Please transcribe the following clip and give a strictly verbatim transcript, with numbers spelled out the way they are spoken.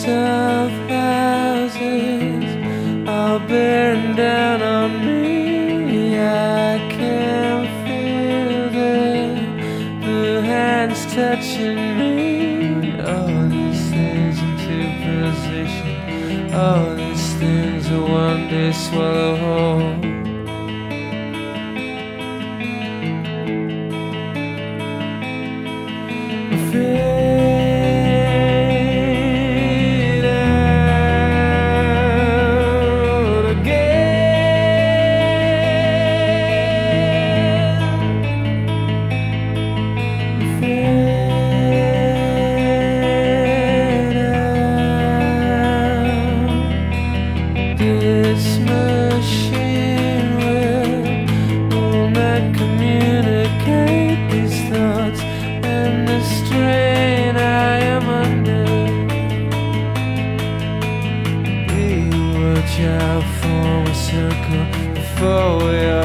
of houses all bearing down on me. I can feel the, the hands touching me. All these things into position, all these things will one day swallow whole. This machine will, will not communicate these thoughts and the strain I am under. We watch out, form a circle before we are